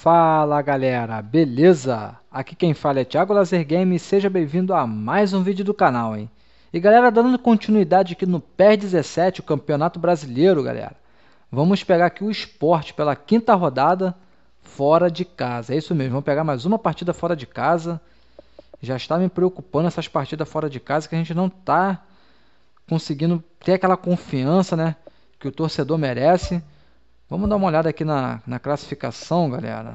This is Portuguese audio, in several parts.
Fala galera, beleza? Aqui quem fala é Thiago Lazer Game e seja bem-vindo a mais um vídeo do canal, hein? E galera, dando continuidade aqui no PES 17, o Campeonato Brasileiro, galera. Vamos pegar aqui o Sport pela quinta rodada fora de casa. É isso mesmo, vamos pegar mais uma partida fora de casa. Já está me preocupando essas partidas fora de casa que a gente não está conseguindo ter aquela confiança, né, que o torcedor merece. Vamos dar uma olhada aqui na classificação, galera.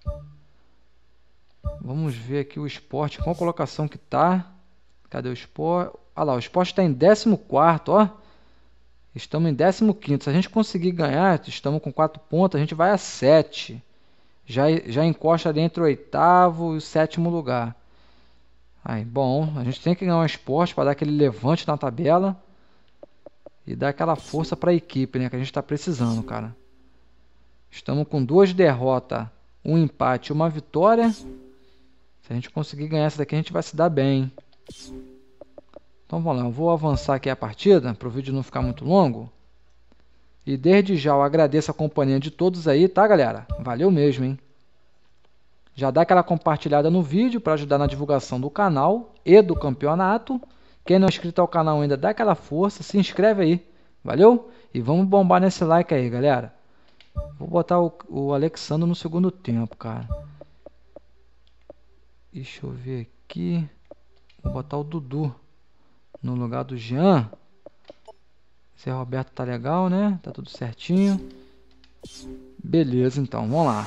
Vamos ver aqui o Sport, qual colocação que tá. Cadê o Sport? Ah lá, o Sport está em 14º, ó. Estamos em 15º. Se a gente conseguir ganhar, estamos com 4 pontos, a gente vai a 7. Já encosta ali entre o 8º e o 7º lugar. Aí, bom, a gente tem que ganhar um Sport para dar aquele levante na tabela. E dar aquela força para a equipe, né, que a gente está precisando, cara. Estamos com 2 derrotas, um empate e uma vitória. Se a gente conseguir ganhar essa daqui, a gente vai se dar bem. Então vamos lá, eu vou avançar aqui a partida, para o vídeo não ficar muito longo. E desde já eu agradeço a companhia de todos aí, tá galera? Valeu mesmo, hein? Já dá aquela compartilhada no vídeo para ajudar na divulgação do canal e do campeonato. Quem não é inscrito ao canal ainda, dá aquela força, se inscreve aí. Valeu? E vamos bombar nesse like aí, galera. Vou botar o Alexandre no segundo tempo, cara. Deixa eu ver aqui. Vou botar o Dudu no lugar do Jean. Zé Roberto tá legal, né? Tá tudo certinho. Beleza, então. Vamos lá.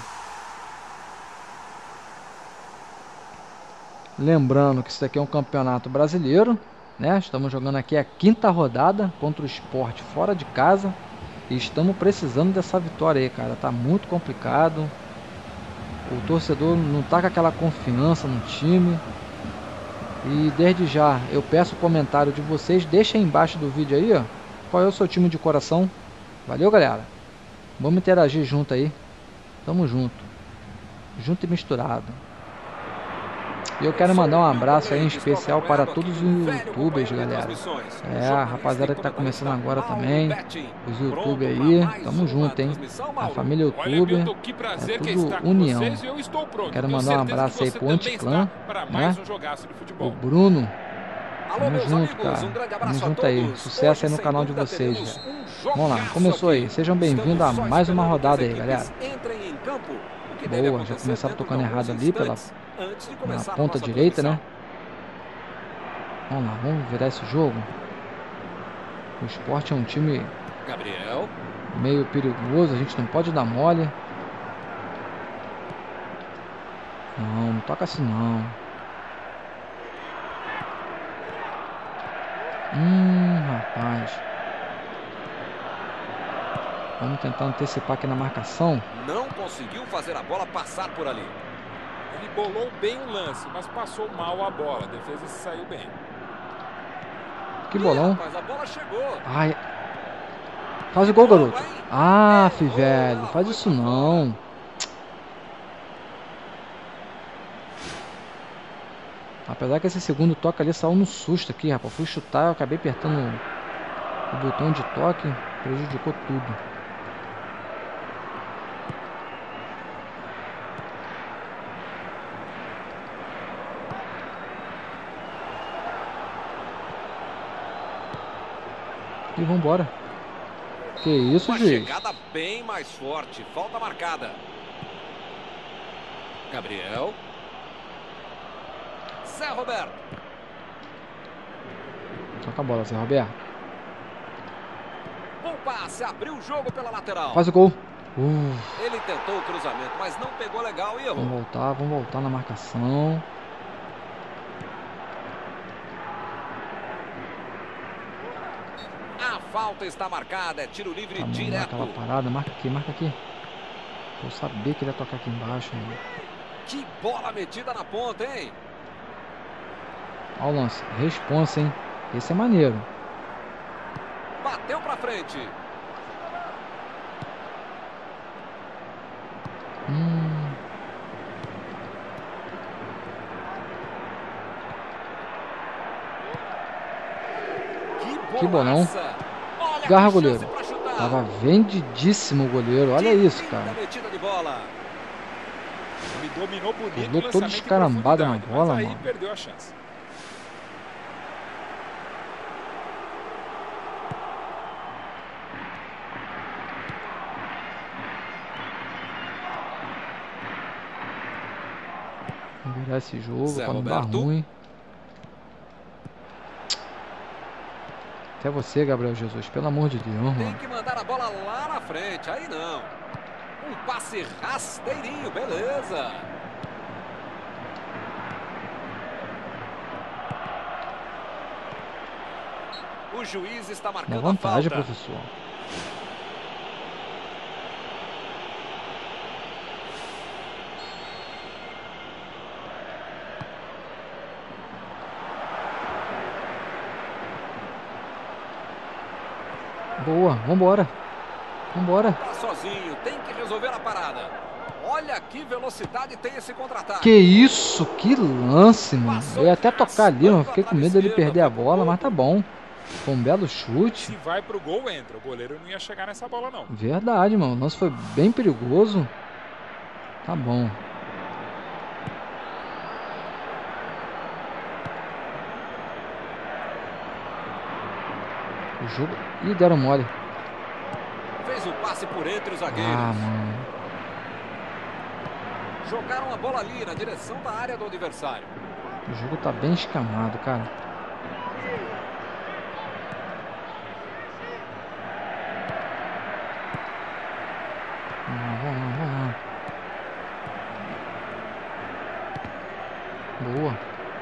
Lembrando que isso daqui é um campeonato brasileiro, né? Estamos jogando aqui a quinta rodada contra o Sport fora de casa. E estamos precisando dessa vitória aí, cara. Tá muito complicado. O torcedor não tá com aquela confiança no time. E desde já eu peço o comentário de vocês. Deixa aí embaixo do vídeo aí, ó, qual é o seu time de coração. Valeu, galera. Vamos interagir junto aí. Tamo junto. Junto e misturado. E eu quero mandar um abraço aí em especial para todos os youtubers, galera. A rapaziada que tá começando agora também. Os youtubers aí. Tamo junto, hein. A família youtuber é tudo união. Quero mandar um abraço aí pro Anticlã, né. O Bruno. Tamo junto, cara. Tamo junto aí. Sucesso aí no canal de vocês. Vamos lá, começou aí. Sejam bem-vindos a mais uma rodada aí, galera. Boa, já começaram tocando errado ali na ponta direita, né? Vamos lá, vamos virar esse jogo. O Sport é um time meio perigoso, a gente não pode dar mole. Não toca assim não. Rapaz. Vamos tentar antecipar aqui na marcação. Não conseguiu fazer a bola passar por ali. Ele bolou bem o lance, mas passou mal a bola. A defesa se saiu bem. Que bolão. Mas a bola chegou. Ai. Faz o gol, garoto. Ah, velho. Faz isso não. Apesar que esse segundo toque ali saiu no susto aqui, rapaz. Fui chutar, eu acabei apertando o botão de toque. Prejudicou tudo. E vambora. Que isso, juiz? Chegada bem mais forte. Falta marcada. Gabriel. Zé Roberto. Toca a bola, Zé Roberto. Bom passe. Abriu o jogo pela lateral. Faz o gol. Ele tentou o cruzamento, mas não pegou legal e errou. Vamos voltar na marcação. A falta está marcada, é tiro livre direto. Aquela parada, marca aqui. Eu sabia que ele ia tocar aqui embaixo. Hein? Que bola metida na ponta, hein? Olha o lance, responsa, hein? Esse é maneiro. Bateu pra frente. Que bolão. Garra, goleiro. Tava vendidíssimo o goleiro. Olha isso, cara. Ele dominou bonito, pulou todo escarambado na bola, mas aí mano. perdeu a chance. Vamos virar esse jogo Zé pra não dar Roberto. ruim. Até você, Gabriel Jesus, pelo amor de Deus, Tem mano. que mandar a bola lá na frente, aí não. Um passe rasteirinho, beleza. O juiz está Dá marcando a vantagem, falta. professor. Boa, vambora. Vambora. Tá sozinho, tem que resolver a parada. Olha que velocidade tem esse contra-ataque. Que isso, que lance, mano. Eu ia até tocar ali, raspando eu fiquei a com trave medo dele esquerda, perder a foi pro bola, gol, mas tá pô. bom. Foi um belo chute. Se vai pro gol, entra. O goleiro não ia chegar nessa bola, não. Verdade, mano. O lance foi bem perigoso. Tá bom. O jogo... Ih, deram mole. Fez o passe por entre os zagueiros. Ah, mano. Jogaram a bola ali na direção da área do adversário. O jogo tá bem escamado, cara. Vamos lá. Boa.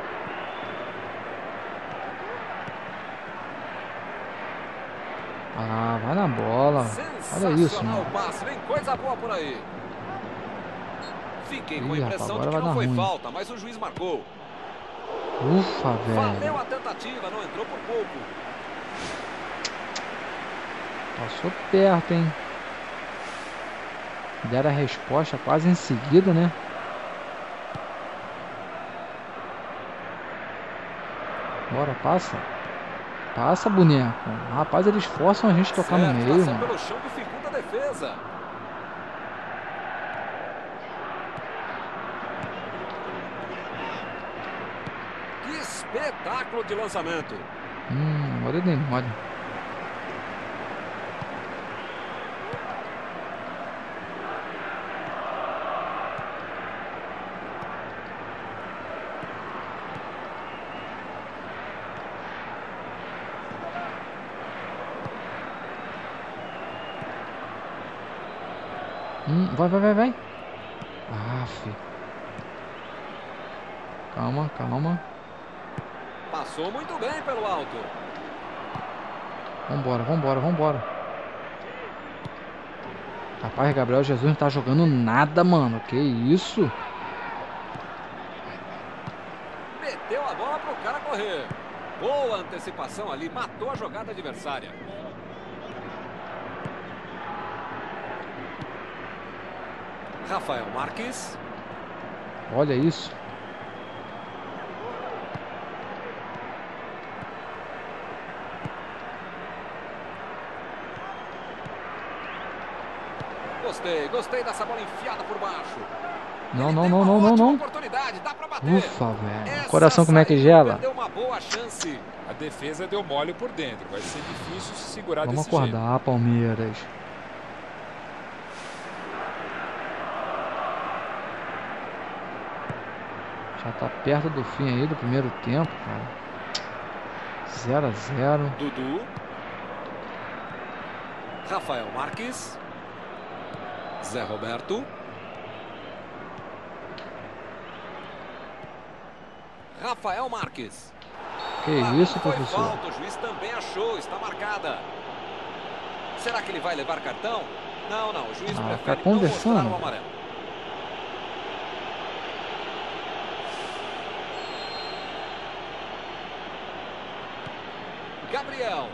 Ah, vai na bola. Olha isso, Sensacional mano. o passe, vem coisa boa por aí. Fiquei com a Ih, impressão rapaz, de agora que não vai foi dar ruim. falta, mas o juiz marcou. Ufa, Valeu velho. a tentativa, não entrou por pouco. Passou perto, hein. Deram a resposta quase em seguida, né? Bora, passa. Passa, boneco. Rapaz, eles forçam a gente a tocar no Certo, meio, passou mano. pelo chão, dificulta a defesa. Que espetáculo de lançamento. Agora eu dei mole. Vai. Aff. Calma. Passou muito bem pelo alto. Vambora. Rapaz, Gabriel Jesus não tá jogando nada, mano. Que isso? Meteu a bola pro cara correr. Boa antecipação ali, matou a jogada adversária. Rafael Marques. Olha isso. Gostei dessa bola enfiada por baixo. Não. Ótima oportunidade, dá pra bater. Ufa, velho. Essa Coração como é que saída gela? Perdeu uma boa chance. A defesa deu mole por dentro. Vai ser difícil se segurar Vamos desse jeito. acordar, Palmeiras. Já tá perto do fim aí do primeiro tempo, cara. 0-0. Dudu. Rafael Marques. Zé Roberto. Rafael Marques. Que Lá isso, foi professor? falta, o juiz também achou, está marcada. Será que ele vai levar cartão? Não, o juiz Ah, prefere ficar não conversando. mostrar o amarelo. Gabriel.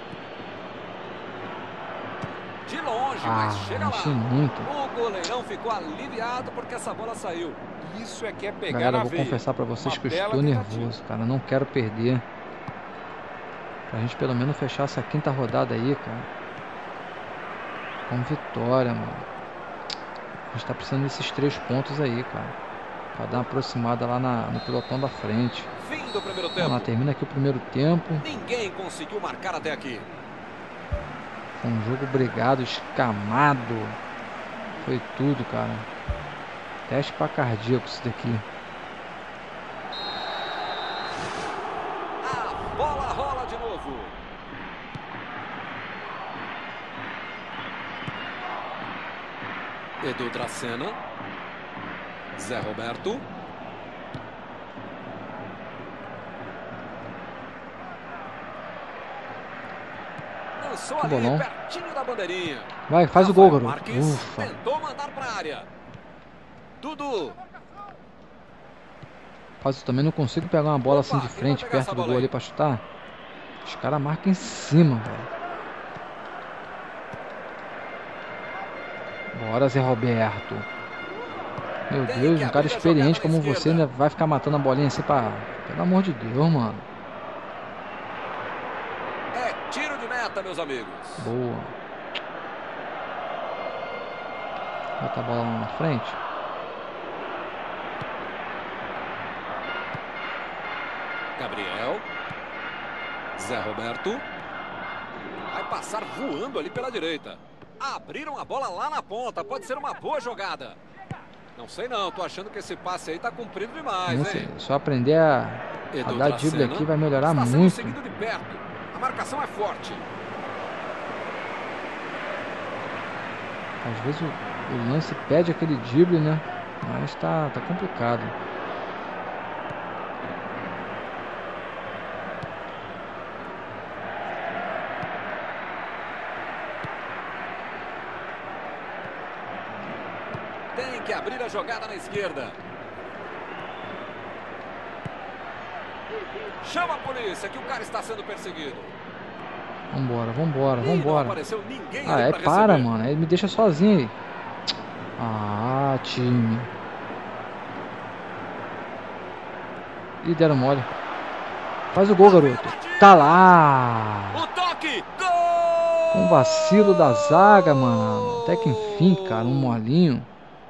De longe, mas chega lá. achei muito. O goleirão ficou aliviado porque essa bola saiu. Isso é que é pegar Galera, na eu vou veia. confessar pra vocês Uma que eu bela estou tentativa. nervoso, cara. Não quero perder. Pra gente pelo menos fechar essa quinta rodada aí, cara. Com vitória, mano. A gente tá precisando desses 3 pontos aí, cara. Pra dar uma aproximada lá no pelotão da frente. Fim do primeiro tempo. Vamos lá, termina aqui o primeiro tempo. Ninguém conseguiu marcar até aqui. Foi um jogo brigado, escamado. Foi tudo, cara. Teste pra cardíaco isso daqui. A bola rola de novo. Edu Dracena. Zé Roberto. Lançou Que ali bolão. pertinho da bandeirinha. Vai, faz o gol, garoto. Marques Ufa. tentou mandar pra área. Dudu. Mas eu também não consigo pegar uma bola assim de Opa, quem frente, vai pegar perto essa do bola gol aí? ali pra chutar. Os caras marcam em cima, velho. Bora, Zé Roberto. Meu Tem Deus, que um cara abrir a experiente jogada na como você esquerda. ainda vai ficar matando a bolinha assim pra... Pelo amor de Deus, mano. É tiro de meta, meus amigos. Boa. Bota a bola lá na frente. Gabriel. Zé Roberto. Vai passar voando ali pela direita. Abriram a bola lá na ponta. Pode ser uma boa jogada. Não sei não. Tô achando que esse passe aí tá comprido demais, Não sei, hein? só aprender a Edu dar drible Dracena aqui vai melhorar está sendo muito. seguido de perto. A marcação é forte. Às vezes o lance pede aquele drible, né? Mas tá complicado. Tem que abrir a jogada na esquerda. Chama a polícia que o cara está sendo perseguido. Vambora, vambora, Ih, não vambora. apareceu ninguém Ah, ali é, pra para, receber. mano. Aí me deixa sozinho aí. Ah, time. Ih, deram mole. Faz o gol, garoto. Tá lá. O toque! Gol! Um vacilo da zaga, mano. Até que enfim, cara, um molinho.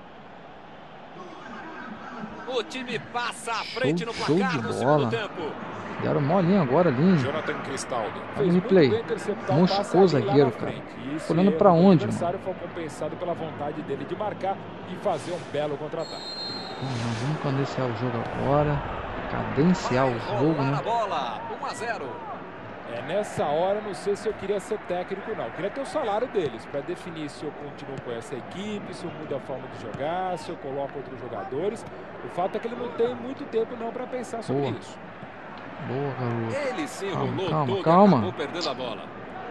O time passa à Show, frente no show de placar no segundo bola. tempo. Deram molinho agora ali. Jonathan Cristaldo Olha fez o muito replay. bem interceptar o passe Moscou o ali lá zagueiro, na cara. frente. E esse Olhando erro pra do onde, adversário foi compensado pela vontade dele de marcar e fazer um belo contra-ataque. Vamos cadenciar o jogo agora. Cadenciar Vai o jogo, rolar né? a bola. 1-0. Nessa hora, não sei se eu queria ser técnico, não. Eu queria ter o salário deles para definir se eu continuo com essa equipe, se eu mudo a forma de jogar, se eu coloco outros jogadores. O fato é que ele não tem muito tempo não para pensar sobre Boa. isso. Boa, garoto. Ele se Calma, enrolou calma, todo calma. e acabou perdendo a bola.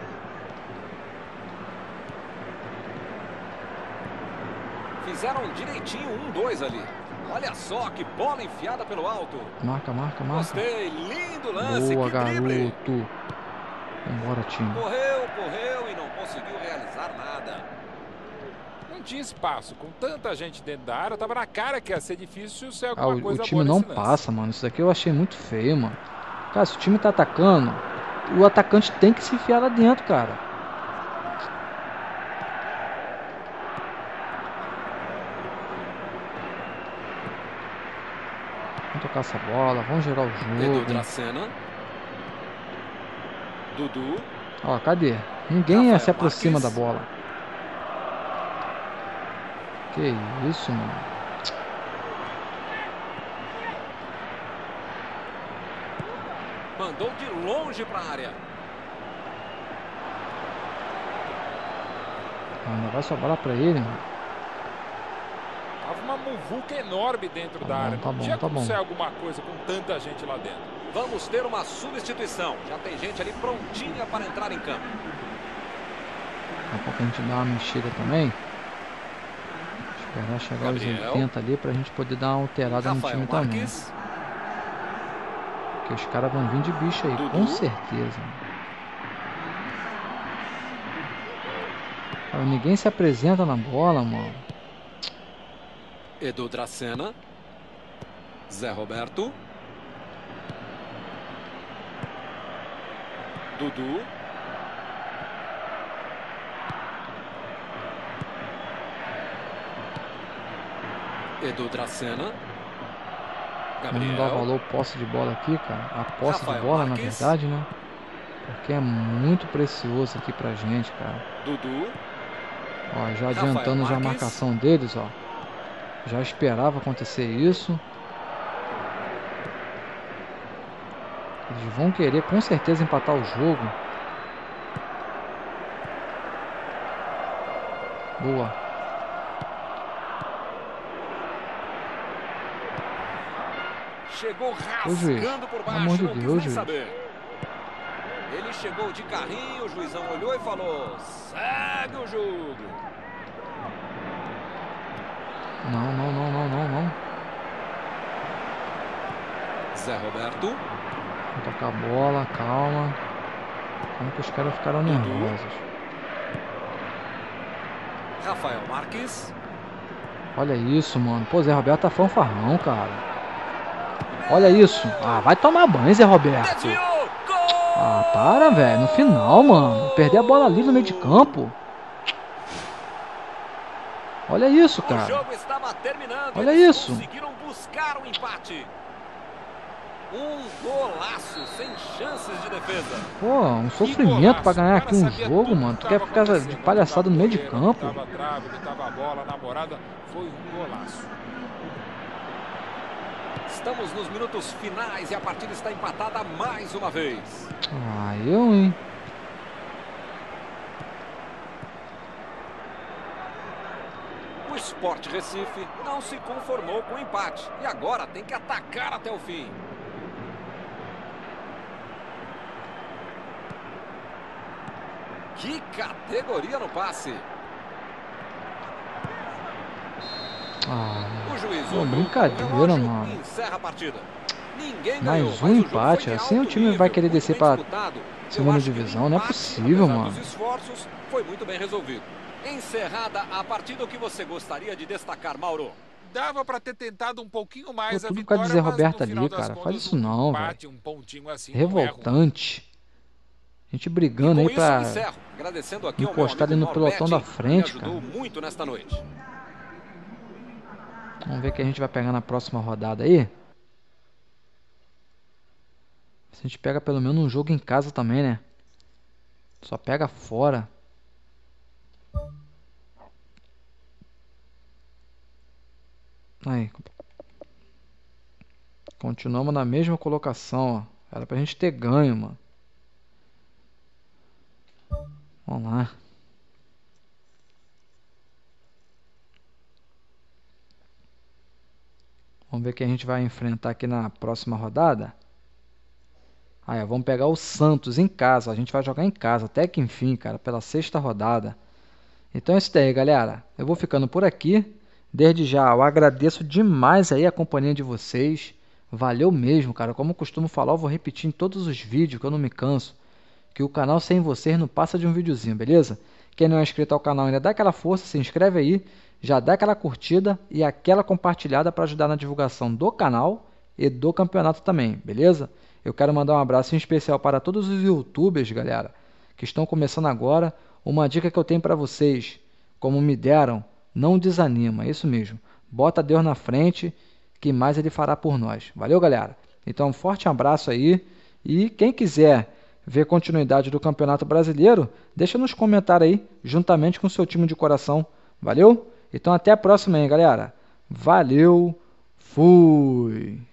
Fizeram direitinho 1-2 ali. Olha só que bola enfiada pelo alto. Marca, marca, marca. Gostei, lindo lance, Boa, que drible. garoto. Vambora, time. Correu e não conseguiu realizar nada. Não tinha espaço. Com tanta gente dentro da área, tava na cara que ia ser difícil ser Ah, alguma o coisa time boa não nesse lance. passa, mano. Isso daqui eu achei muito feio, mano. Cara, se o time tá atacando, o atacante tem que se enfiar lá dentro, cara. Vamos tocar essa bola, vamos gerar o Edu jogo. Dracena. Dudu. Ó, cadê? Ninguém Rafael se aproxima Marques. da bola. Que isso, mano. Mandou de longe para a área. Ainda vai só bola pra ele, mano. Tava uma muvuca enorme dentro Tá da bom, área. tá Não bom, tinha tá como bom. ser alguma coisa com tanta gente lá dentro. Vamos ter uma substituição. Já tem gente ali prontinha para entrar em campo. Daqui a pouco a gente dá uma mexida também. Esperar chegar aos Gabriel. 80 ali pra gente poder dar uma alterada no Rafael time também. Marques. Porque os caras vão vir de bicho aí, Dudu. com certeza. Cara, ninguém se apresenta na bola, mano. Edu Dracena. Zé Roberto. Dudu. Edu Dracena. Vamos dar valor posse de bola aqui, cara. A posse de bola, na verdade, né? Porque é muito precioso aqui pra gente, cara. Dudu. Ó, já adiantando já a marcação deles, ó. Já esperava acontecer isso. Eles vão querer com certeza empatar o jogo. Boa. Chegou rasgando por baixo, amor de não Deus, quis nem saber. Ele chegou de carrinho, o juizão olhou e falou: segue o jogo. Não, não, não, não, não, não. Zé Roberto. Vou tocar a bola, calma. Como que os caras ficaram nervosos. Rafael Marques. Olha isso, mano. Pô, Zé Roberto tá fanfarrão, cara. Olha isso. Ah, vai tomar banho, Zé Roberto. Ah, para, velho. No final, mano. Perder a bola ali no meio de campo. Olha isso, cara. O jogo estava terminando. Olha Eles isso. conseguiram buscar um empate. Um golaço sem chances de defesa. Pô, um sofrimento pra ganhar aqui um jogo, mano. Tu quer ficar de palhaçada no meio de campo? Tava trave, tava a bola, namorada. Foi um golaço. Estamos nos minutos finais e a partida está empatada mais uma vez. Ah, hein? O Sport Recife não se conformou com o empate e agora tem que atacar até o fim. Que categoria no passe. Ah, o juiz brincadeira, mano. Encerra a partida. Ninguém mais ganhou, um empate. Assim o time vai querer descer pra segunda divisão. Não é possível, mano. Dos esforços, foi muito bem resolvido. Encerrada a partida, o que você gostaria de destacar, Mauro? Dava para ter tentado um pouquinho mais a vitória, tudo por causa de Zé Roberto ali, cara. Faz isso não, velho. Assim, revoltante. A gente brigando aí pra encostar ali no pelotão da frente, cara. Muito nesta noite. Vamos ver o que a gente vai pegar na próxima rodada aí. Se a gente pega pelo menos um jogo em casa também, né? Só pega fora. Aí. Continuamos na mesma colocação, ó. Era pra gente ter ganho, mano. Vamos lá. Vamos ver o que a gente vai enfrentar aqui na próxima rodada. Aí, ó, vamos pegar o Santos em casa. A gente vai jogar em casa, até que enfim, cara, pela 6ª rodada. Então é isso daí, galera. Eu vou ficando por aqui. Desde já, eu agradeço demais aí a companhia de vocês. Valeu mesmo, cara. Como eu costumo falar, eu vou repetir em todos os vídeos, que eu não me canso. Que o canal sem vocês não passa de um videozinho, beleza? Quem não é inscrito ao canal ainda, dá aquela força, se inscreve aí. Já dá aquela curtida e aquela compartilhada para ajudar na divulgação do canal e do campeonato também, beleza? Eu quero mandar um abraço em especial para todos os youtubers, galera, que estão começando agora. Uma dica que eu tenho para vocês, como me deram, não desanima, é isso mesmo. Bota Deus na frente, que mais Ele fará por nós. Valeu, galera? Então, um forte abraço aí. E quem quiser ver continuidade do Campeonato Brasileiro, deixa nos comentários aí, juntamente com o seu time de coração. Valeu? Então, até a próxima aí, galera. Valeu, fui!